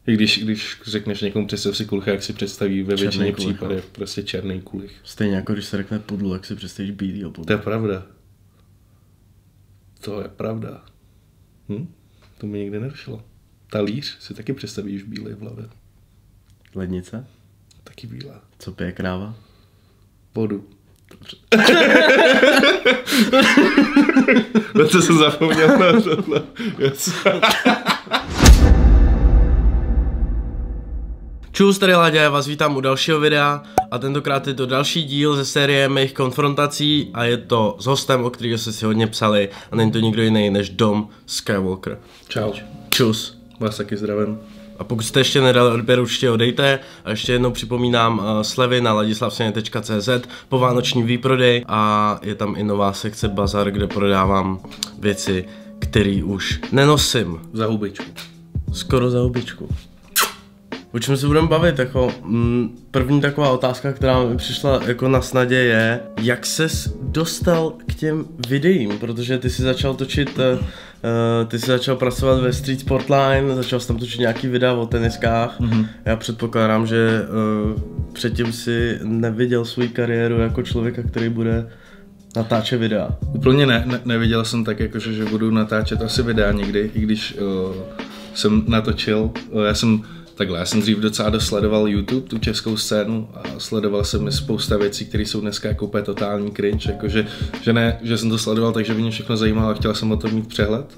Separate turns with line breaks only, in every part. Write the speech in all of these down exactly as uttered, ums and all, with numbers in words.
I když, když řekneš někomu představ si kulicha, jak si představí ve většině případech prostě černý kulich.
Stejně jako když se řekne pudlu, jak si představíš bílýho pudlu.
To je pravda. To je pravda. Hm? To mi nikdy nedošlo. Talíř si taky představíš bílý v hlavě.
Lednice?
Taky bílá.
Co pije kráva?
Vodu. Dobře. No to jsem zapomněl na tohle. Yes.
Čus, tady Láďa, já vás vítám u dalšího videa a tentokrát je to další díl ze série mých konfrontací a je to s hostem, o kterého jste si hodně psali a není to nikdo jiný než Dom Skywalker.
Čau.
Čus.
Vás taky zdravím.
A pokud jste ještě nedali odběr, určitě odejte. A ještě jednou připomínám uh, slevy na ladislavseně tečka cé zet po vánoční výprodej a je tam i nová sekce Bazar, kde prodávám věci, které už nenosím.
Za hubičku.
Skoro za hubičku. O čem se budeme bavit, jako mm, první taková otázka, která mi přišla jako na snadě je, jak ses dostal k těm videím, protože ty si začal točit, uh, ty si začal pracovat ve Street Sportline, začal jsi tam točit nějaký videa o teniskách, mm-hmm. Já předpokládám, že uh, předtím si neviděl svou kariéru jako člověka, který bude natáčet videa.
Úplně ne, ne neviděl jsem tak, jakože, že budu natáčet asi videa někdy, i když uh, jsem natočil, uh, já jsem Takhle, já jsem dřív docela dost sledoval YouTube, tu českou scénu a sledoval jsem mi spousta věcí, které jsou dneska jako úplně totální cringe, jakože, že ne, že jsem to sledoval, takže mě všechno zajímalo a chtěl jsem o tom mít přehled.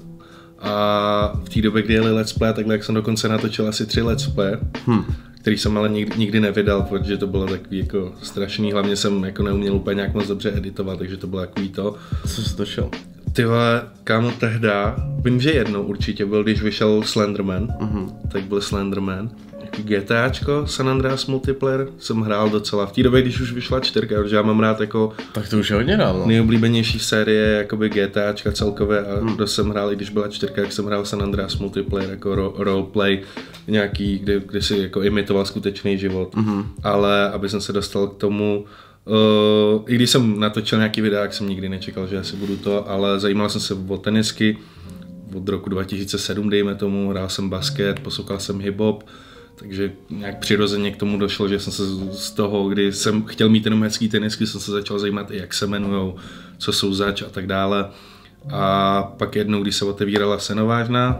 A v té době, kdy jeli let's play, takhle jak jsem dokonce natočil asi tři let's play, hmm. který jsem ale nikdy, nikdy nevydal, protože to bylo takový jako strašný, hlavně jsem jako neuměl úplně nějak moc dobře editovat, takže to bylo takový to.
Co jsi točil?
Ty vole, kámo, tehda, vím, že jednou určitě byl, když vyšel Slenderman, uh-huh. tak byl Slenderman. Jaký GTAčko, San Andreas Multiplayer, jsem hrál docela v té době, když už vyšla čtyřka, protože já mám rád jako...
Tak to už je hodně dávno.
Nejoblíbenější série, jakoby GTAčka celkově a hmm. dost jsem hrál, i když byla čtyřka, jak jsem hrál San Andreas Multiplayer, jako ro roleplay, nějaký, kde, kde si jako imitoval skutečný život. Uh-huh. Ale aby jsem se dostal k tomu, Uh, i když jsem natočil nějaký videa, jak jsem nikdy nečekal, že asi budu to, ale zajímal jsem se o tenisky od roku dva tisíce sedm, dejme tomu, hrál jsem basket, poslouchal jsem hip-hop, takže nějak přirozeně k tomu došlo, že jsem se z toho, kdy jsem chtěl mít jenom hezký tenisky, jsem se začal zajímat i jak se jmenujou, co jsou zač a tak dále. A pak jednou, když se otevírala Senovážna,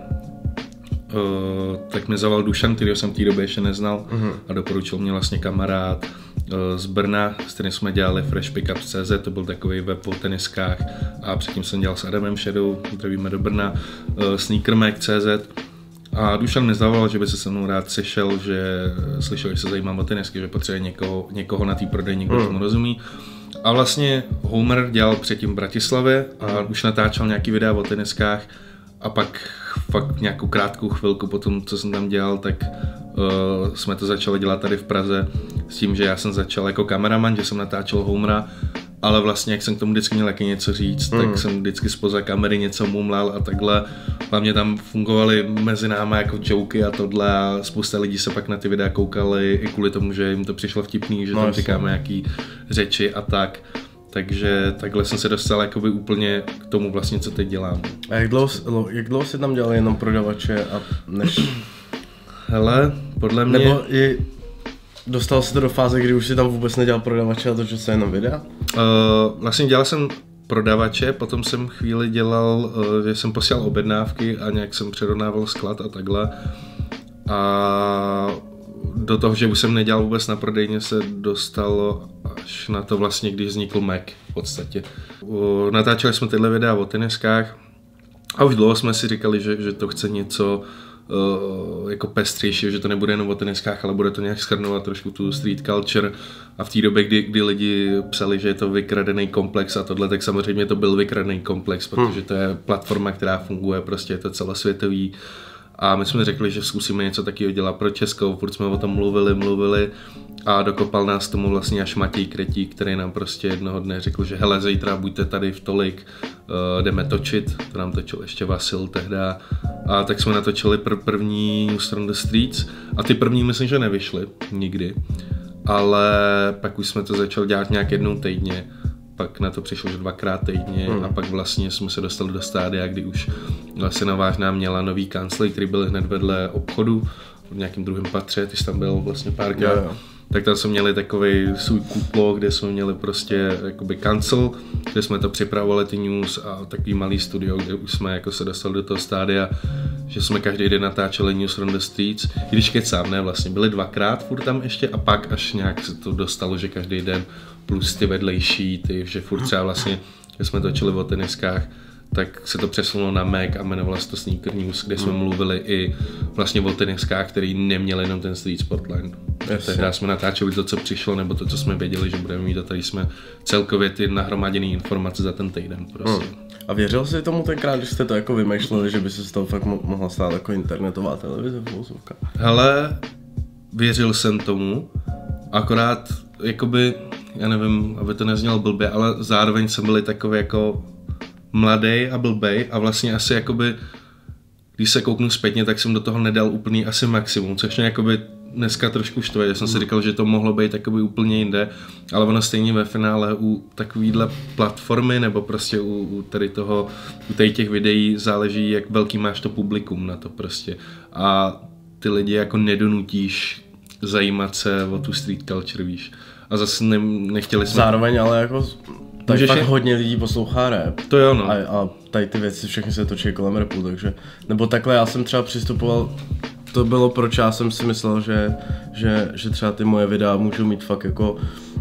uh, tak mě zavolal Dušan, kterýho jsem v té době ještě neznal uh-huh. a doporučil mě vlastně kamarád z Brna, s kterým jsme dělali Fresh Pickup tečka cé zet, to byl takový web o teniskách a předtím jsem dělal s Adamem Shadow, zdravíme do Brna, Sneakermac tečka cé zet a Dušan mi zavolal, že by se se mnou rád sešel, že slyšel, že se zajímám o tenisky, že potřebuje někoho, někoho na té prodej, někdo mm. tomu rozumí. A vlastně Homer dělal předtím v Bratislavě a už natáčel nějaký videa o teniskách a pak fakt nějakou krátkou chvilku po tom, co jsem tam dělal, tak uh, jsme to začali dělat tady v Praze s tím, že já jsem začal jako kameraman, že jsem natáčel Homera, ale vlastně jak jsem k tomu vždycky měl taky něco říct, mm. tak jsem vždycky zpoza kamery něco mumlal a takhle. Hlavně tam fungovaly mezi náma jako joky a tohle a spousta lidí se pak na ty videa koukali i kvůli tomu, že jim to přišlo vtipný, že no, tam říkáme nějaký řeči a tak. Takže takhle jsem se dostal jakoby úplně k tomu vlastně, co teď dělám.
A jak dlouho, jak dlouho jsi tam dělal jenom prodavače a než...
Hele, podle mě...
Nebo i dostal se to do fáze, kdy už si tam vůbec nedělal prodavače a točil se jenom videa?
Uh, vlastně dělal jsem prodavače, potom jsem chvíli dělal, uh, že jsem posílal objednávky a nějak jsem přerovnával sklad a takhle. A do toho, že už jsem nedělal vůbec na prodejně, se dostalo až na to vlastně, když vznikl Mac v podstatě. Uh, natáčeli jsme tyhle videa o teniskách a už dlouho jsme si říkali, že, že to chce něco Uh, jako pestřejší, že to nebude jenom o teniskách, ale bude to nějak shrnovat trošku tu street culture a v té době, kdy, kdy lidi psali, že je to vykradený komplex a tohle, tak samozřejmě to byl vykradený komplex, protože to je platforma, která funguje, prostě je to celosvětový a my jsme řekli, že zkusíme něco takového dělat pro Českou, furt jsme o tom mluvili, mluvili a dokopal nás tomu vlastně až Matěj Kretík, který nám prostě jednoho dne řekl, že hele, zítra buďte tady v tolik, uh, jdeme točit, to nám točil ještě Vasil tehda a tak jsme natočili pr první News from the Streets a ty první myslím, že nevyšly nikdy, ale pak už jsme to začali dělat nějak jednou týdně, pak na to přišlo, že dvakrát týdně hmm. a pak vlastně jsme se dostali do stádia, kdy už vlastně Senovážna měla nový kancly, který byl hned vedle obchodu v nějakém druhém patře, ty jsi tam byl vlastně párkrát. Tak tam jsme měli takový svůj kutlo, kde jsme měli prostě jakoby cancel, kde jsme to připravovali ty news a takový malý studio, kde už jsme jako se dostali do toho stádia, že jsme každý den natáčeli News from the Streets, i když kecám, ne vlastně, byli dvakrát furt tam ještě a pak až nějak se to dostalo, že každý den plus ty vedlejší, ty, že furt třeba vlastně, když jsme točili o teniskách, tak se to přesunulo na Mac a jmenovalo se to Sneaker News, kde jsme hmm. mluvili i vlastně o teniskách, který neměli jenom ten Street Sportline. Tehdy jsme natáčeli to, co přišlo, nebo to, co jsme věděli, že budeme mít, a tady jsme celkově ty nahromaděné informace za ten týden prostě. Hmm.
A věřil jsi tomu tenkrát, když jste to jako vymýšleli, že by se z toho fakt mo- mohla stát jako internetová televize v vozovkách?
Hele, věřil jsem tomu, akorát jakoby, já nevím, aby to neznělo blbě, ale zároveň jsem byl takový jako mladý a blbej a vlastně asi jakoby, když se kouknu zpětně, tak jsem do toho nedal úplný asi maximum, což mě jakoby dneska trošku štve, že jsem si říkal, že to mohlo být takoby úplně jinde, ale ono stejně ve finále u takovýhle platformy nebo prostě u, u tady toho, u tady těch videí záleží, jak velký máš to publikum na to prostě a ty lidi jako nedonutíš zajímat se o tu street culture, víš, a zase ne, nechtěli jsme...
Zároveň ale jako tak fakt je... hodně lidí poslouchá rap.
To jo, no.
A, a tady ty věci všechny se točí kolem rapu, takže... Nebo takhle já jsem třeba přistupoval, to bylo proč já jsem si myslel, že, že, že třeba ty moje videa můžou mít fakt jako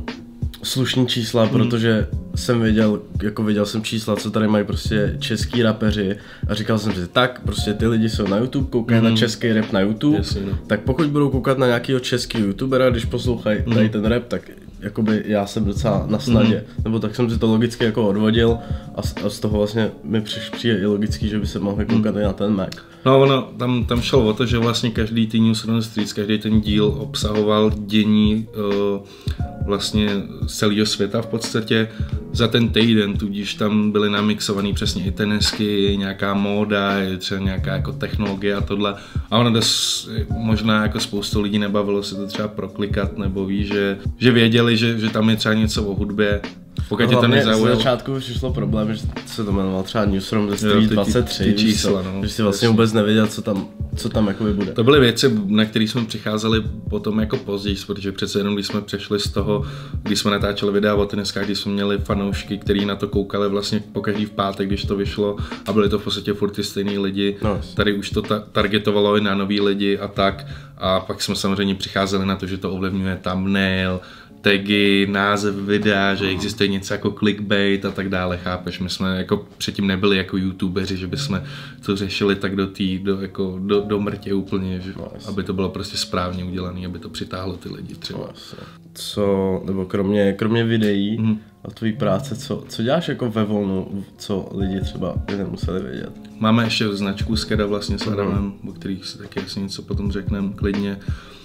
slušný čísla, hmm. protože jsem věděl, jako viděl jsem čísla, co tady mají prostě český rapeři a říkal jsem si, tak prostě ty lidi jsou na YouTube, koukají hmm. na český rap na YouTube, Jasně, no. tak pokud budou koukat na nějakého českého youtubera, když poslouchají hmm. tady ten rap, tak jakoby já jsem docela na snadě, mm. nebo tak jsem si to logicky jako odvodil a z, a z toho vlastně mi přijde i logický, že by se mohli koukat mm. i na ten Mac.
No ono, tam, tam šlo o to, že vlastně každý ty News from the Streets, každý ten díl obsahoval dění uh, vlastně z celého světa v podstatě za ten týden, tudíž tam byly namixovaný přesně i tenisky, nějaká móda, třeba nějaká jako technologie a tohle. A ono dost, možná jako spoustu lidí nebavilo se to třeba proklikat, nebo ví, že, že věděli, že, že tam je třeba něco o hudbě. Pokud tě to nezaujalo.
Z začátku přišlo problém, že se to jmenoval třeba News from the Street dvacet tři,
ty čísla, no,
že si vlastně vůbec nevěděl, co tam, co tam jakoby bude.
To byly věci, na které jsme přicházeli potom jako později, protože přece jenom když jsme přešli z toho, když jsme natáčeli videa o teniskách, když jsme měli fanoušky, kteří na to koukali vlastně pokaždý v pátek, když to vyšlo a byli to v podstatě furt ty stejný lidi. No, tady už to ta- targetovalo i na nový lidi a tak. A pak jsme samozřejmě přicházeli na to, že to ovlivňuje thumbnail, tagy, název videa, že existuje něco jako clickbait a tak dále, chápeš? My jsme jako předtím nebyli jako youtubeři, že bychom to řešili tak do tý, do, jako do, do mrtě úplně, že, no, aby to bylo prostě správně udělané, aby to přitáhlo ty lidi třeba.
No, co, nebo kromě, kromě videí mm. a tvojí práce, co, co děláš jako ve volnu, co lidi třeba by nemuseli vědět?
Máme ještě značku Skeda vlastně s Adamem, mm. o kterých si taky asi něco potom řekneme klidně.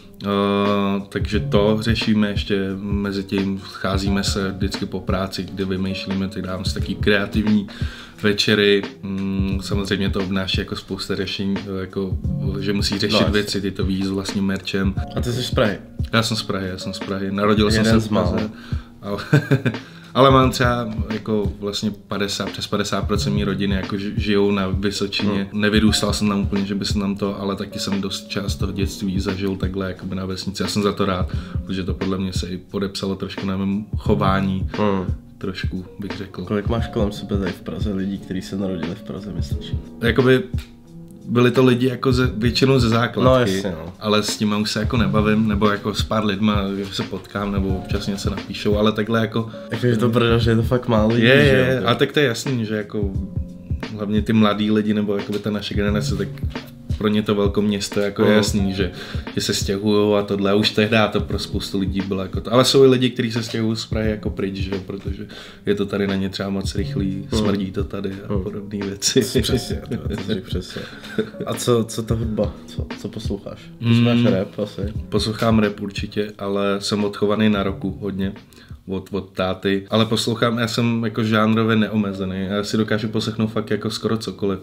Uh, takže to řešíme ještě, mezi tím scházíme se vždycky po práci, kde vymýšlíme, tak dáváme si taky kreativní večery, mm, samozřejmě to obnáší jako spousta řešení, jako, že musí řešit no, věci, ty to víš s vlastním merčem.
A ty jsi z Prahy?
Já jsem z Prahy, já jsem z Prahy, narodil Jeden jsem se v Praze, ale, ale mám třeba jako vlastně padesát, přes padesát procent mý rodiny jako žijou na Vysočině. Hmm. Nevyrůstal jsem tam úplně, že by jsem tam to, ale taky jsem dost část toho dětství zažil takhle jakoby na vesnici. Já jsem za to rád, protože to podle mě se i podepsalo trošku na mém chování. Hmm. Trošku bych řekl.
Kolik máš kolem sebe tady v Praze lidí, kteří se narodili v Praze, myslíš?
Jakoby byli to lidi jako ze, většinou ze základky,
no, jasně, no.
ale s tím už se jako nebavím, nebo jako s pár lidma, že se potkám, nebo občas něco napíšou, ale takhle jako...
Takže to pravda, že je to fakt málo lidí,
je, je, a tak to je jasný, že jako hlavně ty mladí lidi, nebo jakoby ta naše generace, tak pro ně to velké město jako je jasný, že, že se stěhujou a tohle, a už tehdy to pro spoustu lidí bylo jako to. Ale jsou i lidi, kteří se stěhují z Prahy jako pryč, že? Protože je to tady na ně třeba moc rychlý, smrdí to tady a podobné věci.
Přesně, to řík přesně. A co, co ta hudba? Co, co posloucháš? Posloucháš mm, rap asi?
Poslouchám rap určitě, ale jsem odchovaný na rocku hodně. Od, od táty, ale poslouchám, já jsem jako žánrově neomezený, já si dokážu poslechnout fakt jako skoro cokoliv.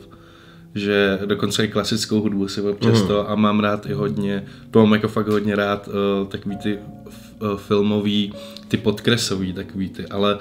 Že dokonce i klasickou hudbu si občas mm. to a mám rád i hodně, to mám jako fakt hodně rád, uh, takový ty uh, filmový, ty podkresový takový ty, ale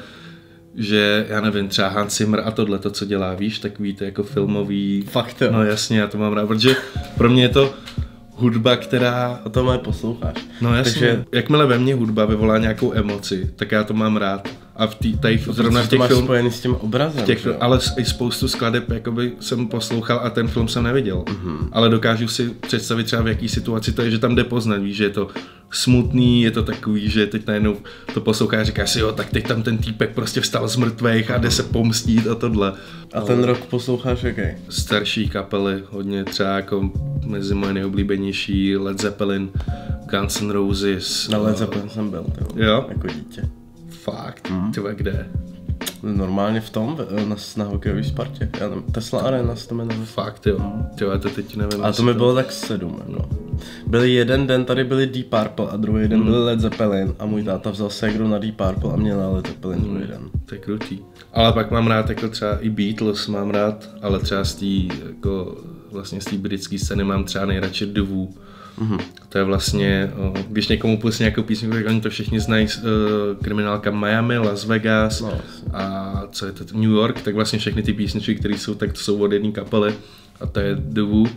že já nevím, třeba Hans Zimmer a tohle, to co dělá, víš, takový ty jako filmový,
fakt jo.
No jasně, já to mám rád, protože pro mě je to hudba, která...
A to mě posloucháš.
No jasně, takže... jakmile ve mně hudba vyvolá nějakou emoci, tak já to mám rád. A v tý, tady zrovna v těch
filmech...
film...
s tím obrazem,
těch, ale i spoustu skladeb jakoby jsem poslouchal a ten film jsem neviděl. Mm-hmm. Ale dokážu si představit třeba v jaký situaci to je, že tam jde poznat, víš, že je to smutný, je to takový, že teď najednou to poslouchá a říká si, jo, tak teď tam ten týpek prostě vstal z mrtvejch a jde se pomstít a tohle.
A ten rok posloucháš jaký?
Starší kapely, hodně třeba jako mezi moje nejoblíbenější Led Zeppelin, Guns N' Roses.
Na Led Zeppelin jsem byl, tyjo,
jo?
jako dítě.
Fakt? Mm. Tyva, kde?
Normálně v tom, na, na hokejový Spartě. Já tam, Tesla Arena se to jmenuje.
Fakt jo, tyva, to teď nevím.
A to mi bylo to... tak sedm, no. Byli jeden den, tady byli Deep Purple a druhý den mm. byli Led Zeppelin a můj táta vzal ségru na Deep Purple a měl na Led Zeppelin mm. druhý den.
To je krutý. Ale pak mám rád jako třeba i Beatles mám rád, ale třeba z té jako vlastně z té britské scény mám třeba nejradši The Who. Mm-hmm. To je vlastně, když někomu pustí nějakou písničku, tak oni to všichni znají, uh, kriminálka Miami, Las Vegas no, a co je to, New York, tak vlastně všechny ty písničky, které jsou, tak to jsou od jedné kapely a to je The Who.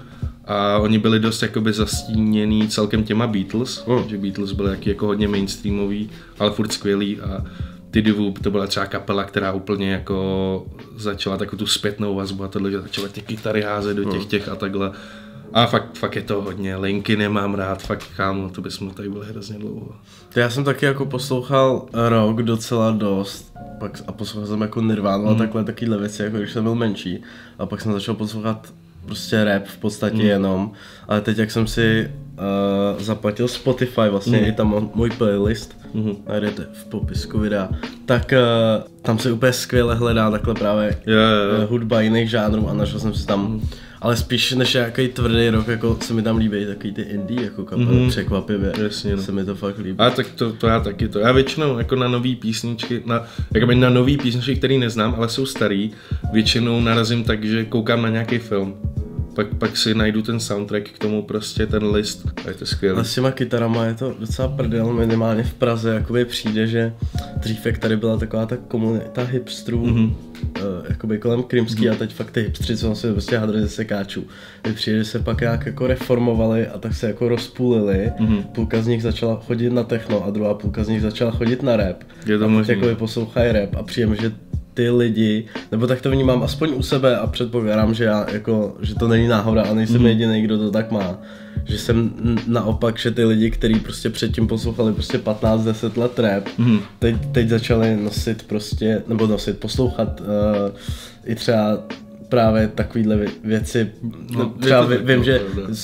A oni byli dost jakoby zastíněný celkem těma Beatles, mm. že Beatles byli taky jako hodně mainstreamový, ale furt skvělý a ty The Who, to byla třeba kapela, která úplně jako začala takovou tu zpětnou vazbu a tohle, že začala ty kytary házet do těch těch a takhle. A fakt, fakt je to hodně, Linky nemám rád, fakt kámo, to bychom tady byli hrozně dlouho.
To já jsem taky jako poslouchal rock docela dost, pak a poslouchal jsem jako Nirvánu mm. a takhle takovýhle věci, jako když jsem byl menší. A pak jsem začal poslouchat prostě rap v podstatě mm. jenom, ale teď jak jsem si uh, zaplatil Spotify, vlastně mm. i tam můj playlist, mm. najdete v popisku videa, tak uh, tam se úplně skvěle hledá takhle právě
yeah, yeah.
Uh, hudba jiných žánrů a našel jsem si tam mm. ale spíš než nějaký tvrdý rock, jako se mi tam líbí takový ty indie jako kapely, mm-hmm. překvapivě,
jasně, no.
se mi to fakt líbí.
A tak to, to já taky to, já většinou jako na nový písničky, na, jakoby na nový písničky, který neznám, ale jsou starý, většinou narazím tak, že koukám na nějaký film. Pak, pak si najdu ten soundtrack k tomu prostě, ten list a je to skvělé.
Ale s těma kytarama je to docela prdel, minimálně v Praze jakoby přijde, že dřív jak tady byla taková ta komunita hipstrů, mm-hmm. uh, jakoby kolem Krymský mm-hmm. a teď fakt ty hipstři, co se prostě hadrali ze sekáčů. Mně přijde, že se pak nějak jako reformovali a tak se jako rozpůlili, mm-hmm. půlka z nich začala chodit na techno a druhá půlka z nich začala chodit na rap.
Je to
a
možný.
teď jakoby poslouchají rap a přijde, že ty lidi, nebo tak to vnímám aspoň u sebe a předpokládám, že já jako, že to není náhoda a nejsem mm. jediný, kdo to tak má. Že jsem naopak, že ty lidi, kteří prostě předtím poslouchali prostě patnáct deset let rap, mm. teď, teď začali nosit prostě, nebo nosit, poslouchat uh, i třeba právě takovýhle věci. No, třeba ví, vím, že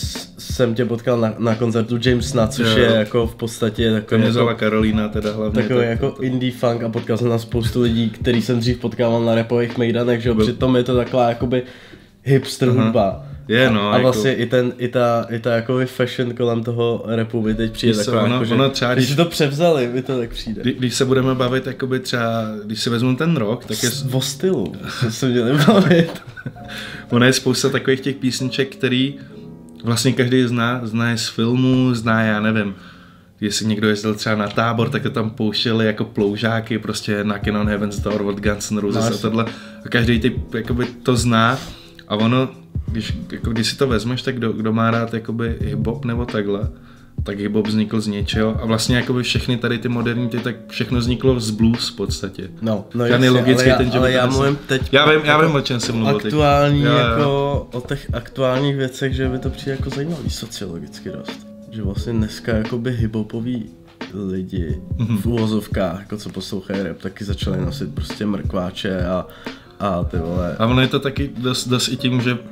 jsem tě potkal na, na koncertu Jamesona, což jo. je jako v podstatě takový
jako, Karolína teda hlavně.
Takový
tak,
jako
to, to.
indie funk a potkal jsem na spoustu lidí, který jsem dřív potkával na rapových mejdanech, že jo, přitom je to taková jakoby hipster hudba.
Je, no,
a, a vlastně jako... i, ten, i ta, i ta jakoby fashion kolem toho rapu by teď přijde taková, ono, jako, že ono třeba, když si to převzali, by to tak přijde.
Kdy, když se budeme bavit, jakoby třeba, když si vezmu ten rock, tak je...
O stylu se měli bavit.
Ono je spousta takových těch písniček, který vlastně každý zná, zná je z filmů, zná, já nevím, jestli někdo jezdil třeba na tábor, tak to tam pouštěli jako ploužáky, prostě Knockin' on Heaven's Door od Guns N' Roses no, a tohle. A každý typ jakoby to zná a ono, když, jako, když si to vezmeš, tak kdo, kdo má rád jakoby hip-hop nebo takhle, tak hip-hop vznikl z něčeho a vlastně jakoby všechny tady ty moderní, ty, tak všechno vzniklo z blues v podstatě.
No, no
jasně, logický,
ale,
ten,
já, ale já mluvím teď
já vím, já vím, o čem jsem mluvil.
Aktuální, teď. jako jo. O těch aktuálních věcech, že by to přijde jako zajímavý sociologicky dost. Že vlastně dneska jakoby hip-hopoví lidi mm-hmm. v uvozovkách, jako co poslouchají rap, taky začali nosit prostě mrkváče a, a ty vole.
A ono je to taky dost, dost i tím, že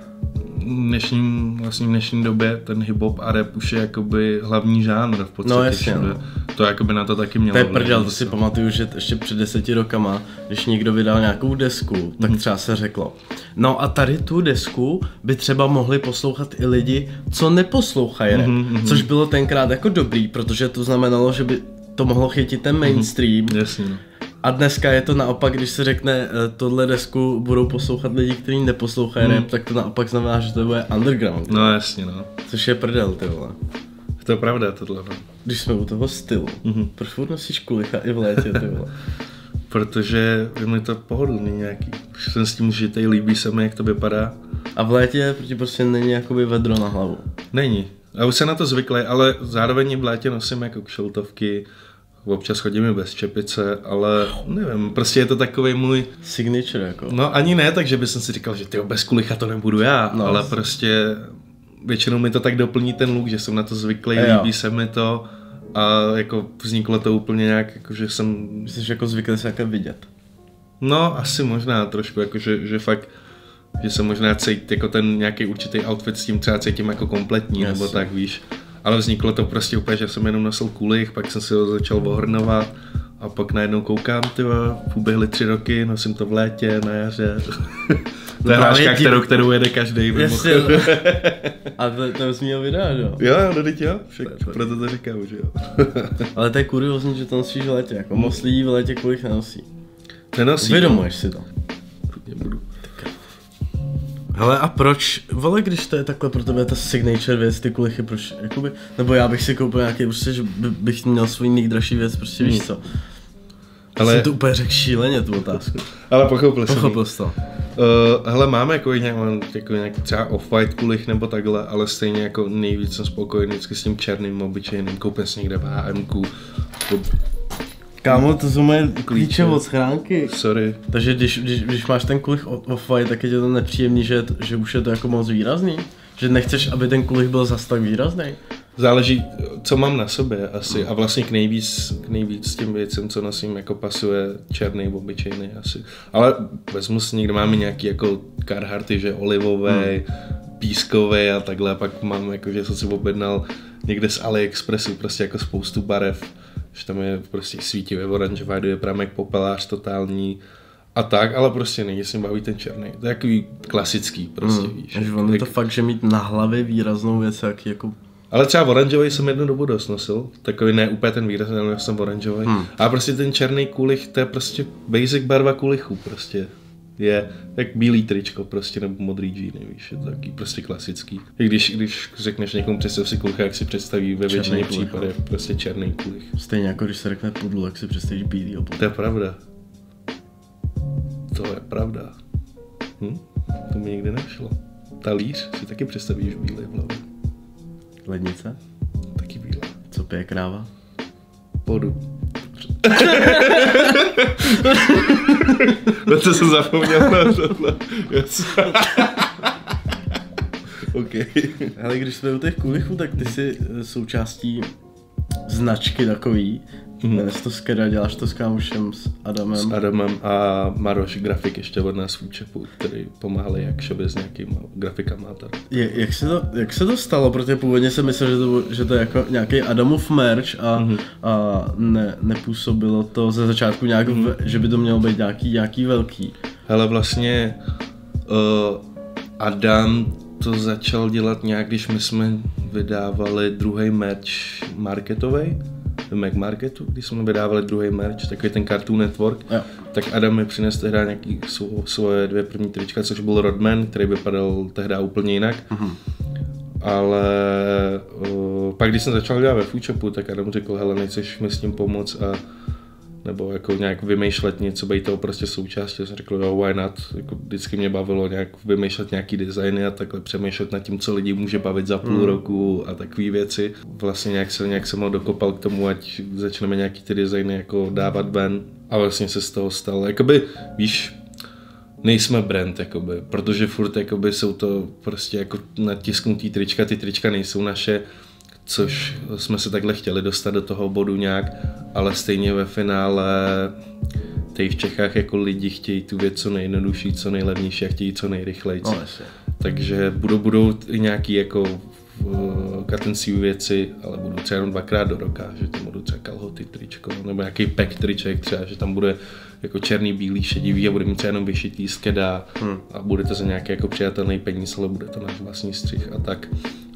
dnešním, vlastně v dnešní době ten hip-hop a rap už je jakoby hlavní žánr v podstatě.
No jasně, no.
To jakoby na to taky mělo.
To je prdel, to si pamatuju, že ještě před deseti rokama, když někdo vydal nějakou desku, tak mm. třeba se řeklo, no a tady tu desku by třeba mohli poslouchat i lidi, co neposlouchají rap, mm-hmm. což bylo tenkrát jako dobrý, protože to znamenalo, že by to mohlo chytit ten mainstream.
Mm-hmm. Jasně, no.
A dneska je to naopak, když se řekne, tohle desku budou poslouchat lidi, kteří neposlouchají hmm. rap, tak to naopak znamená, že to bude underground.
No jasně, no.
Což je prdel, ty vole.
To je pravda, tohle. No.
Když jsme u toho stylu, mm-hmm. proč furt nosíš kulicha i v létě, ty vole?
Protože je mi to pohodlný nějaký. Už jsem s tím žitej, líbí se mi, jak to vypadá.
A v létě proti prostě není jakoby vedro na hlavu.
Není. Já už se na to zvyklý, ale zároveň v létě nosím jako kšeltovky, občas chodím bez čepice, ale nevím, prostě je to takový můj...
Signature jako.
No ani ne, takže bych si říkal, že tyjo, bez kulicha to nebudu já, no, ale prostě většinou mi to tak doplní ten look, že jsem na to zvyklý, líbí se mi to a jako vzniklo to úplně nějak, jako že jsem...
Jsi jako zvyklý se nějaké vidět.
No asi možná trošku, jako že, že fakt, že jsem možná cít jako ten nějaký určitý outfit s tím třeba cítím jako kompletní, yes. nebo tak víš. Ale vzniklo to prostě úplně, že jsem jenom nosil kulich, pak jsem si ho začal ohrnovat a pak najednou koukám, tyva, uběhly tři roky, nosím to v létě, na jaře. To je hráčka, kterou, kterou jede každý.
Jasně. A to, to jsi měl videa, že jo?
Jo, no teď jo, však proto to říkám, že jo.
Ale to je kuriózní, že to nosíš v létě, jako moc lidí v létě kulich nenosí.
Nenosí.
Uvědomuješ si to?
Nebudu.
Hele, a proč, vole, když to je takhle pro tebe ta signature věc, ty kulichy, proč, jakoby, nebo já bych si koupil nějaký, prostě, že by, bych měl svůj nejdražší věc, prostě víš co. Ale jsem to úplně řekl šíleně, tu otázku.
Ale pochopil jsem.
Pochopil jsi to. Uh,
hele, máme jako nějak, jako nějak třeba off-white kulich nebo takhle, ale stejně jako nejvíc jsem spokojený vždycky s tím černým, obyčejným, koupím si někde v H M ku.
Kámo, to jsou moje klíče od schránky.
Sorry.
Takže když, když, když máš ten kulich off-white, tak je to nepříjemný, že, že už je to jako moc výrazný? Že nechceš, aby ten kulich byl zas tak výrazný?
Záleží, co mám na sobě asi a vlastně k nejvíc, k nejvíc těm věcem, co nosím, jako pasuje černý, obyčejný asi. Ale vezmu si, někde máme nějaký jako Carharty, že olivový, hmm. pískový a takhle, a pak mám jako, že jsem si objednal někde z AliExpressu prostě jako spoustu barev, že tam je prostě svítivý oranžová, je pramek popelář totální a tak, ale prostě není, se mi baví ten černý. To je takový klasický prostě, hmm. víš.
Takže on je to fakt, že mít na hlavě výraznou věc, jak jako...
Ale třeba oranžový jsem jednu dobu dost nosil, takový ne úplně ten výrazný, ale jsem oranžový. Hmm. A prostě ten černý kulich, to je prostě basic barva kulichu prostě. Je jak bílý tričko prostě, nebo modrý džíny, víš, je to taky prostě klasický. I když, když řekneš někomu představ si kulicha, jak si představí ve většině případů prostě černý kulich.
Stejně jako když se řekne pudl, jak si představíš bílý pudl.
To je pravda. To je pravda. Hm? To mi nikdy nešlo. Talíř si taky představíš bílý v hlavě.
Lednice?
Taky bílá.
Co pije kráva?
Vodu. No to jsem zapomněl na tohle. OK.
Ale když jsme u těch kulichů, tak ty jsi součástí značky takový. Mm. Jmenuje to Skeda, děláš to s kámošem, s Adamem.
S Adamem a Maroš, grafik ještě od nás v Účepu, který pomáhali jak šobě s nějakýma grafikama a tak.
Je, jak, se to, jak se to stalo? Protože původně jsem myslel, že to, že to je jako nějaký Adamův merch a, mm. a ne, nepůsobilo to ze začátku nějak, mm. v, že by to mělo být nějaký, nějaký velký.
Hele, vlastně uh, Adam to začal dělat nějak, když my jsme vydávali druhý merch marketový. V Mac Marketu, když jsme vydávali druhý merch, takový ten Cartoon Network, jo. Tak Adam mi přinesl tehdy nějaký svo, svoje dvě první trička, což byl Rodman, který vypadal tehdy úplně jinak. Mm-hmm. Ale uh, pak když jsem začal dělat ve Foodshopu, tak Adam řekl, hele, nechceš mi s tím pomoct a nebo jako nějak vymýšlet něco, být toho prostě součástí. Já jsem řekl, jo, why not, jako vždycky mě bavilo nějak vymýšlet nějaký designy a takhle přemýšlet nad tím, co lidi může bavit za půl mm. roku a takové věci. Vlastně nějak se, nějak jsem ho dokopal k tomu, ať začneme nějaký ty designy jako dávat ven a vlastně se z toho stalo. Jakoby, víš, nejsme brand, jakoby, protože furt jakoby jsou to prostě jako natisknutý trička, ty trička nejsou naše, což jsme se takhle chtěli dostat do toho bodu nějak, ale stejně ve finále tady v Čechách jako lidi chtějí tu věc co nejjednodušší, co nejlevnější a chtějí co nejrychlejší. No, takže budou, budou i nějaký jako uh, katenciu věci, ale budou třeba jenom dvakrát do roka, že tam budou třeba kalhoty, tričko, nebo nějaký pack triček třeba, že tam bude jako černý, bílý, šedivý a bude mít třeba jenom vyšitý skeda hmm. a bude to za nějaký jako přijatelný peníz, ale bude to náš vlastní střih a tak.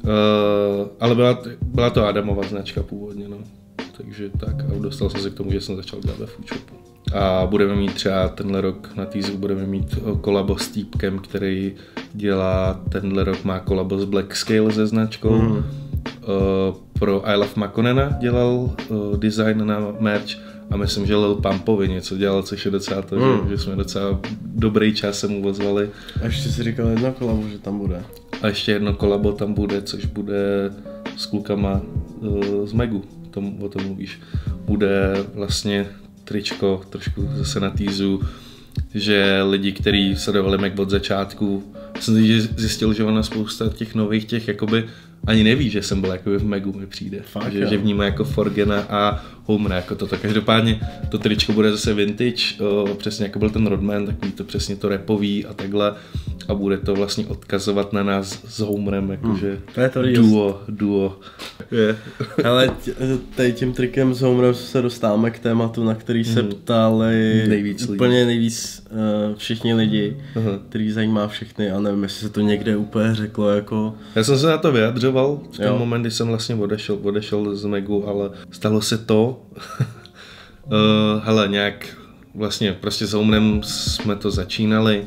Uh, ale byla, byla to Adamova značka původně, no. Takže tak a dostal jsem se k tomu, že jsem začal dělat ve Foodshopu. A budeme mít třeba tenhle rok na teaseru budeme mít kolabo s týpkem, který dělá, tenhle rok má kolabo s Black Scale se značkou. Mm. Uh, pro I Love Makonena dělal uh, design na merch a myslím, že Lil Pumpovi něco dělal, což je docela to, mm. že, že jsme docela dobrý čas se mu ozvali.
A ještě si říkal jedno kolabo, že tam bude.
A ještě jedno kolabo tam bude, což bude s klukama uh, z Megu, tom, o tom mluvíš. Bude vlastně tričko trošku zase na týzu, že lidi, kteří sledovali Meg od začátku, jsem zjistil, že ona spousta těch nových těch jakoby ani neví, že jsem byl jakoby v Megu, mi přijde.
Fakt,
že, že vnímá jako Forgena a Homera jako toto. Každopádně to tričko bude zase vintage, o, přesně jako byl ten Rodman, takový to přesně to rapový a takhle. A bude to vlastně odkazovat na nás s Homerem, jakože hmm.
to je to
duo, duo. Yeah.
Ale tady tím trikem s Homerem se dostáváme k tématu, na který se hmm. ptali
nejvíc
úplně lidí. nejvíc uh, všichni lidi, uh-huh. který zajímá všechny a nevím, jestli se to někde úplně řeklo jako...
Já jsem se na to vyjadřoval v ten jo. moment, kdy jsem vlastně odešel, odešel z Megu, ale stalo se to, uh, hele, nějak vlastně prostě s Homerem jsme to začínali.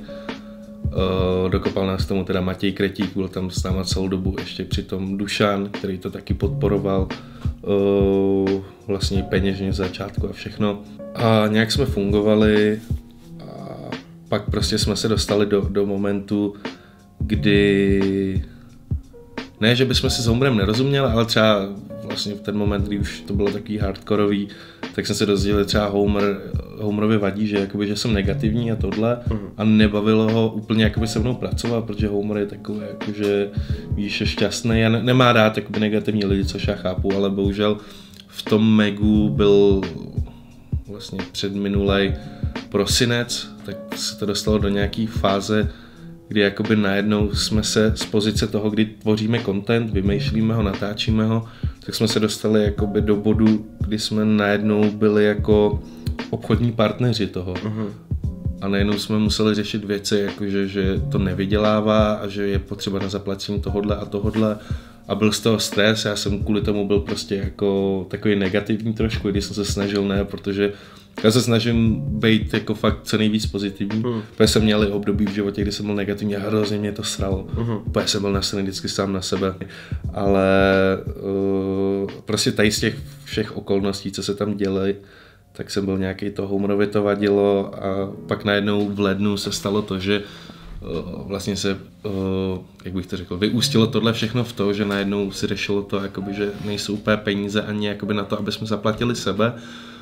Uh, dokopal nás tomu teda Matěj Kretík, byl tam s náma celou dobu, ještě přitom Dušan, který to taky podporoval uh, vlastně peněžně z začátku a všechno. A nějak jsme fungovali a pak prostě jsme se dostali do, do momentu, kdy ne, že bychom si s Homerem nerozuměli, ale třeba vlastně v ten moment, kdy už to bylo takový hardkorový, tak jsem se dozvěděl, třeba Homer, Homerovi vadí, že, jakoby, že jsem negativní a tohle uh-huh. a nebavilo ho úplně jakoby se mnou pracovat, protože Homer je takový, jakože víš, je šťastný a ne, nemá rád jakoby negativní lidi, což já chápu, ale bohužel v tom Megu byl vlastně předminulej prosinec, tak se to dostalo do nějaký fáze, kdy jakoby najednou jsme se z pozice toho, kdy tvoříme content, vymýšlíme ho, natáčíme ho, tak jsme se dostali jakoby do bodu, kdy jsme najednou byli jako obchodní partneři toho. Uh-huh. A najednou jsme museli řešit věci, jakože, že to nevydělává a že je potřeba na zaplacení tohodle a tohodle. A byl z toho stres, já jsem kvůli tomu byl prostě jako takový negativní trošku, když jsem se snažil ne, protože já se snažím být jako fakt co nejvíc pozitivní, uh-huh. protože jsem měl období v životě, kdy jsem byl negativní a hrozně mě to sralo. Uh-huh. Protože jsem byl nasraný vždycky sám na sebe. Ale uh, prostě tady z těch všech okolností, co se tam dělají, tak jsem byl nějaký to Homerovi to vadilo a pak najednou v lednu se stalo to, že uh, vlastně se, uh, jak bych to řekl, vyústilo tohle všechno v to, že najednou si řešilo to, jakoby, že nejsou úplně peníze ani jakoby na to, aby jsme zaplatili sebe.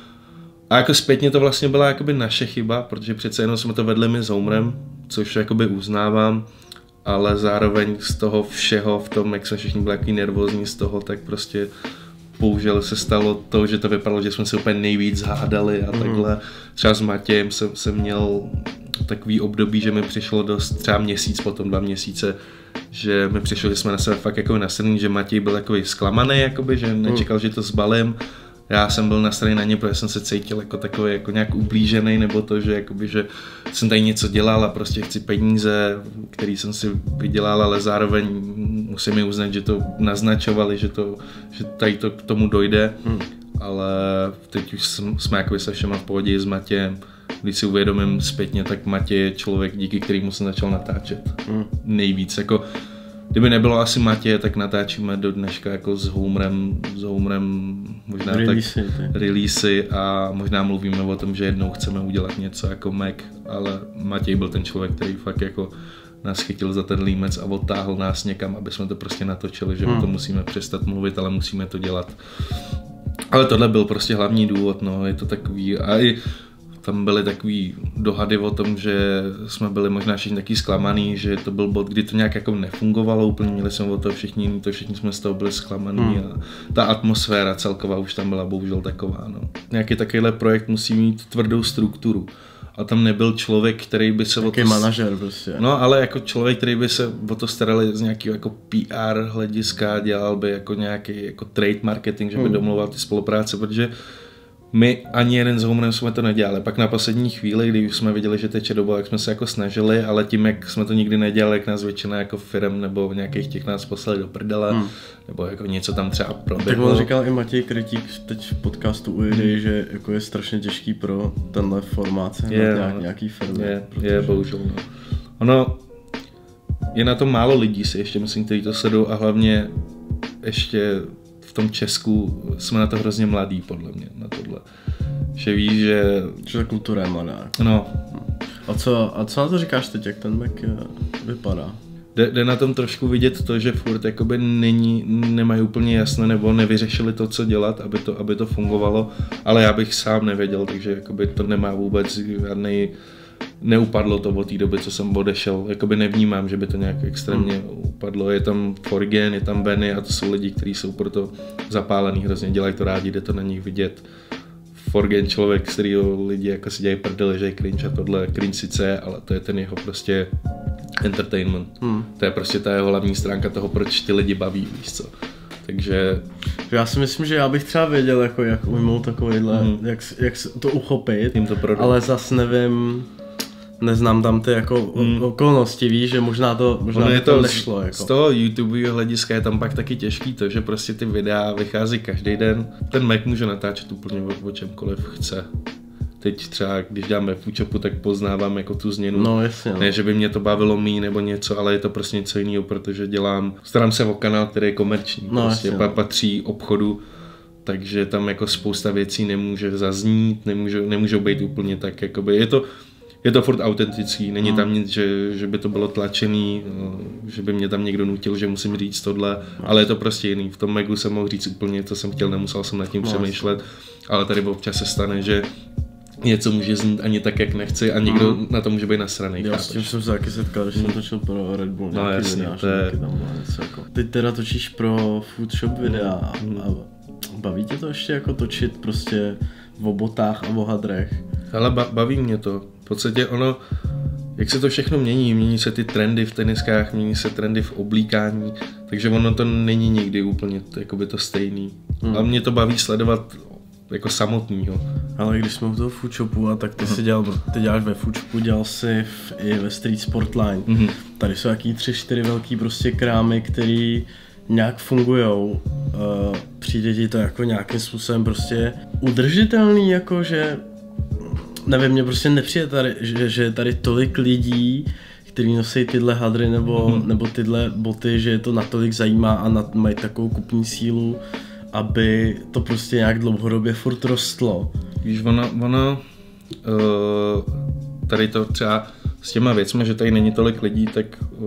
A jako zpětně to vlastně byla jakoby naše chyba, protože přece jenom jsme to vedli my s Homerem, což jakoby uznávám, ale zároveň z toho všeho v tom, jak jsme všichni byli jaký nervózní z toho, tak prostě bohužel se stalo to, že to vypadalo, že jsme se úplně nejvíc hádali a takhle. Mm. Třeba s Matějem jsem, jsem měl takový období, že mi přišlo dost třeba měsíc, potom dva měsíce, že mi přišlo, že jsme na sebe fakt jako nasraný, že Matěj byl takový zklamaný, jakoby, že nečekal, mm. že to zbalím. Já jsem byl nasraný na ně, protože jsem se cítil jako takový jako nějak ublížený, nebo to, že, jakoby, že jsem tady něco dělal a prostě chci peníze, který jsem si vydělal, ale zároveň musím mi uznat, že to naznačovali, že, to, že tady to k tomu dojde, hmm. ale teď už jsme jako se všema v pohodě s Matějem. Když si uvědomím zpětně, tak Matěj je člověk, díky kterému jsem začal natáčet. Hmm. Nejvíc, jako kdyby nebylo asi Matěje, tak natáčíme do dneška jako s Homerem, s Homerem možná releasy, tak releasy a možná mluvíme o tom, že jednou chceme udělat něco jako Mac, ale Matěj byl ten člověk, který fakt jako nás chytil za ten límec a odtáhl nás někam, aby jsme to prostě natočili, že hmm. my to musíme přestat mluvit, ale musíme to dělat. Ale tohle byl prostě hlavní důvod, no, je to takový a i tam byly takový dohady o tom, že jsme byli možná všichni taky zklamaný, že to byl bod, kdy to nějak jako nefungovalo úplně, měli jsme o to všichni, to všichni jsme z toho byli zklamaný hmm. a ta atmosféra celková už tam byla bohužel taková, no. Nějaký takovýhle projekt musí mít tvrdou strukturu a tam nebyl člověk, který by se
Taký
o to...
manažer prostě.
No, ale jako člověk, který by se o to starali z nějakého jako P R hlediska, dělal by jako nějaký jako trade marketing, že by hmm. domlouval ty spolupráce, protože my ani jeden s Homerem jsme to nedělali. Pak na poslední chvíli, kdy jsme viděli, že teče doba, jak jsme se jako snažili, ale tím, jak jsme to nikdy nedělali, jak nás většina jako firm nebo nějakých těch nás poslali do prdele, hmm. nebo jako něco tam třeba proběhlo.
Tak on říkal i Matěj Kretík teď v podcastu u Jidy, hmm. že jako je strašně těžký pro tenhle formát se
je,
nějak, no. nějaký firmy.
Je, protože... je bohužel. No. Ono je na to málo lidí si ještě myslím, kteří to sledují a hlavně ještě v tom Česku jsme na to hrozně mladí, podle mě, na tohle. Že víš, že...
Že ta kultura je mladá.
No.
A co, a co na to říkáš teď, jak ten Mac vypadá?
jde, jde na tom trošku vidět to, že furt jakoby není, nemají úplně jasné nebo nevyřešili to, co dělat, aby to, aby to fungovalo, ale já bych sám nevěděl, takže jakoby to nemá vůbec žádný, neupadlo to od té doby, co jsem odešel, jakoby nevnímám, že by to nějak extrémně hmm. upadlo, je tam Forgen, je tam Benny a to jsou lidi, kteří jsou proto zapálení, hrozně dělají to rádi, jde to na nich vidět. Forgen člověk, z kterého lidi jako si dělají prdele, že je cringe a tohle cringe sice je, ale to je ten jeho prostě entertainment. Hmm. To je prostě ta jeho hlavní stránka toho, proč ty lidi baví, víš co. Takže...
Já si myslím, že já bych třeba věděl, jako, jak ujmout takovýhle, hmm. jak, jak to uchopit, to ale zas nevím, neznám tam ty jako hmm. okolnosti, víš, že možná to, možná by to, to nešlo. Jako.
Z toho YouTubeového hlediska je tam pak taky těžký to, že prostě ty videa vychází každý den. Ten Mac může natáčet úplně o, o čemkoliv chce. Teď třeba, když děláme Foodshopu, tak poznávám jako tu změnu.
No, jasně, no.
Ne, že by mě to bavilo mý nebo něco, ale je to prostě něco jiného, protože dělám, starám se o kanál, který je komerční,
no,
prostě
jasně, no.
patří obchodu, takže tam jako spousta věcí nemůže zaznít, nemůžou, nemůžou být úplně tak, jakoby, je to, je to furt autentický, není hmm. tam nic, že, že by to bylo tlačený, že by mě tam někdo nutil, že musím říct tohle, no. ale je to prostě jiný. V tom Magu jsem mohl říct úplně, co jsem chtěl, nemusel jsem nad tím no, přemýšlet, ale tady občas se stane, že něco může znít ani tak, jak nechci a někdo mm. na to může být nasranej.
Já s tím jsem se taky setkal, když mm. jsem točil pro Red Bull.
No jasně,
videa,
to je...
tam něco jako. Ty teda točíš pro Foodshop videa mm. a baví tě to ještě jako točit prostě o botách a o hadrech?
Ale ba- baví mě to. V podstatě ono, jak se to všechno mění, mění se ty trendy v teniskách, mění se trendy v oblíkání, takže ono to není nikdy úplně jakoby to stejný. Mm. A mě to baví sledovat jako samotnýho.
Ale když jsme u toho Foodshopu, a tak ty uh-huh. si dělal, ty děláš ve Foodshopu, dělal si v, i ve Street Sportline. Uh-huh. Tady jsou jaký tři, čtyři velký prostě krámy, který nějak fungujou. Uh, přijde ti to jako nějakým způsobem prostě udržitelný, jako že nevím, mně prostě nepřijde tady, že, že je tady tolik lidí, kteří nosí tyhle hadry nebo, uh-huh. nebo tyhle boty, že je to natolik zajímá a na, mají takovou kupní sílu, aby to prostě nějak dlouhodobě furt rostlo.
Víš, ono, ono uh, tady to třeba s těma věcmi, že tady není tolik lidí, tak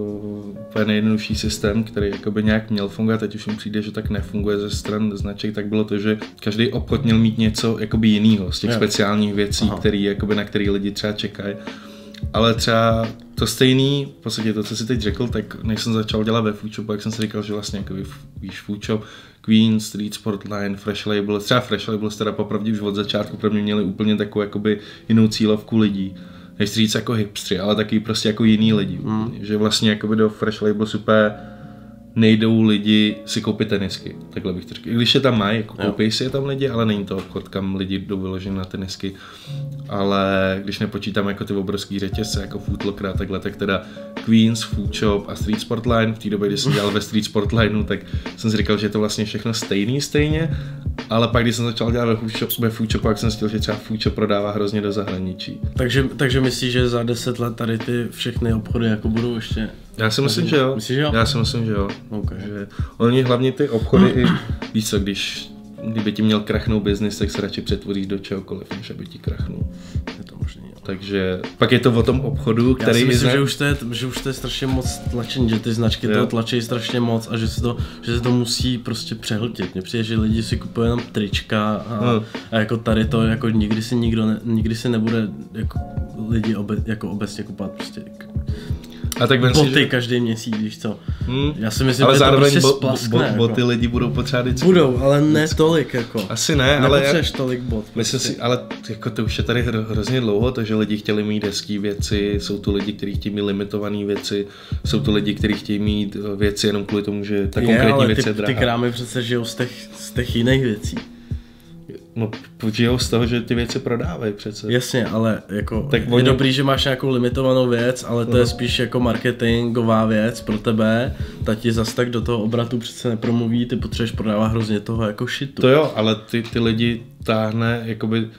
uh, nejjednodušší systém, který jakoby nějak měl fungovat, teď už mi přijde, že tak nefunguje ze stran značek, tak bylo to, že každý obchod měl mít něco jakoby jinýho z těch jo. speciálních věcí, který, jakoby, na který lidi třeba čekají. Ale třeba to stejný, v podstatě to, co jsi teď řekl, tak než jsem začal dělat ve Foodshopu, jak jsem si říkal, že vlastně jako víš Foodshop, Queen, Street Sportline, Fresh Label, třeba Fresh Label teda popravdě už od začátku pro mě měli úplně takovou jakoby jinou cílovku lidí. Nechci říct jako hipstři, ale taky prostě jako jiný lidi. Mm. Že vlastně jakoby do Fresh Label super nejdou lidi si koupit tenisky, takhle bych to řekl. I když je tam mají, jako koupí si je tam lidi, ale není to obchod, kam lidi jdou vyloženě na tenisky. Ale když nepočítám jako ty obrovský řetězce, jako Foot Locker a takhle, tak teda Queens, Foodshop a Street Sportline, v té době, kdy jsem dělal ve Street Sportlineu, tak jsem si říkal, že je to vlastně všechno stejný stejně, ale pak, když jsem začal dělat ve Foodshopu, ve Foodshopu, tak jsem zjistil, že třeba Foodshop prodává hrozně do zahraničí.
Takže, takže myslíš, že za deset let tady ty všechny obchody jako budou ještě...
Já si myslím, že jo.
Myslíš, že jo?
Já si myslím, že jo.
Okay.
Že oni hlavně ty obchody i, víš co, když kdyby ti měl krachnout biznis, tak se radši přetvoříš do čehokoliv, než aby ti krachnul.
Je to možný, jo.
Takže pak je to o tom obchodu, který...
Já si myslím,
zna...
že, už to je, že už to je strašně moc tlačení, že ty značky jo. toho tlačí strašně moc a že se to, že se to musí prostě přehltit. Mně přijde, že lidi si kupují jenom trička a, no. a jako tady to jako nikdy si nikdo ne, nikdy si nebude jako lidi obe, jako obecně kupovat prostě
a tak
boty
si, že...
každý měsíc, víš co.
Hmm.
Já si myslím,
ale
že to prostě
bo,
splaskne.
Bo, bo,
jako.
boty lidi budou potřebovat vždycky.
Budou, ale ne tolik jako.
Asi ne, ale...
Nepotřebuješ tolik bot.
Myslím si, ale jako to už je tady hro, hrozně dlouho, to, že lidi chtěli mít hezký věci, jsou tu lidi, kteří chtějí mít limitované věci, jsou tu lidi, kteří chtějí mít věci jenom kvůli tomu, že ta konkrétní věc je drahá.
Ty krámy přece žijou z těch, z těch jiných věcí.
No, žijou z toho, že ty věci prodávají přece.
Jasně, ale jako
tak
je
oni...
dobrý, že máš nějakou limitovanou věc, ale to uh-huh. je spíš jako marketingová věc pro tebe. Ta ti zas tak do toho obratu přece nepromluví, ty potřebuješ prodávat hrozně toho jako shitu.
To jo, ale ty, ty lidi táhne, jakoby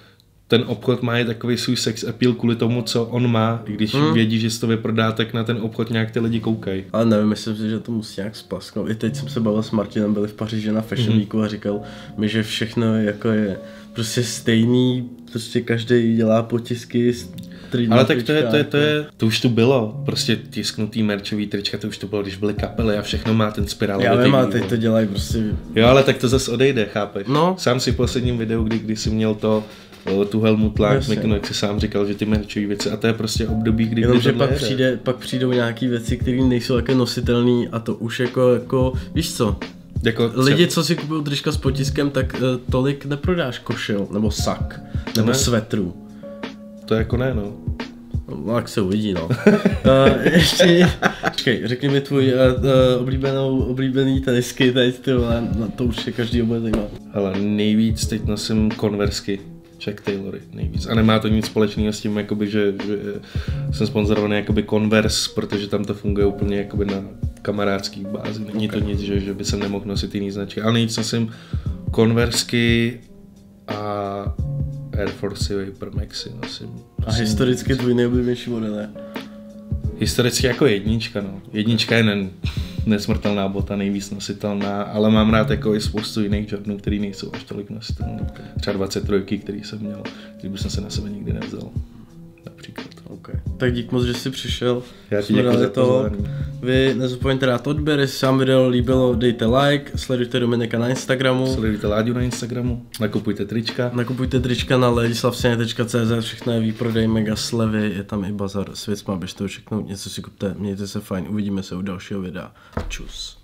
ten obchod má i takový svůj sex appeal kvůli tomu, co on má, i když hmm. vědí, že si to vyprodá, tak na ten obchod nějak ty lidi koukají.
Ale nevím, myslím si, že to musí nějak splasknout. I teď jsem se bavil s Martinem, byli v Paříži na Fashion Weeku hmm. a říkal mi, že všechno jako je prostě stejný, prostě každý dělá potisky.
Ale tak to je, to je, to je, to už tu bylo, prostě tisknutý merčový trička, to už to bylo, když byly kapely a všechno má ten spirálový.
Já vím, ale teď to dělají prostě.
Jo, ale tak to zase odejde, chápeš?
No.
Sám si v posledním videu, kdy, kdy jsi měl to, tu Helmut Lang, Mikino, jak jsi sám říkal, že ty merčové věci, a to je prostě období, kdy
jenom, že pak, přijde, pak přijdou nějaký věci, které nejsou také nositelné a to už jako, jako víš co? Jako lidi, co si kupují trička s potiskem, tak uh, tolik neprodáš košil, nebo sak, nebo ne. Svetru.
To jako ne, no.
No, jak se uvidí, no. uh, ještě, počkej, řekni mi tvůj uh, uh, oblíbenou, oblíbený tenisky teď, ty vole, no, to už je každý bude zajímat.
Hele, nejvíc teď nosím Conversky, Chuck Taylory, nejvíc. A nemá to nic společného s tím, jakoby, že, že jsem sponzorovaný jakoby Converse, protože tam to funguje úplně jakoby na kamarádský bázi. Není okay. to nic, že, že by jsem nemohl nosit jiný značky, ale nejvíc nosím Conversky a Air Force Vapor Maxi nosím.
A historicky tvůj nejoblíbenější model je?
Historicky jako jednička, no. Jednička je ne, nesmrtelná bota, nejvíc nositelná, ale mám rád jako i spoustu jiných Jordanů, který nejsou až tolik nositelné. Okay. Třeba dvacet tři, který jsem měl, který bych jsem se na sebe nikdy nevzal. Například.
Okay. Tak dík moc, že jsi přišel.
Já ti děkuji za pozvání.
Vy nezapomeňte dát odběr, jestli se vám video líbilo, dejte like, sledujte Dominika na Instagramu.
Sledujte Láďu na Instagramu, nakupujte trička.
Nakupujte trička na ladislavsene tečka cé zet, všechno je výprodej, mega slevy, je tam i bazar s věcma, běžte ho všechno, něco si kupte, mějte se fajn, uvidíme se u dalšího videa. Čus.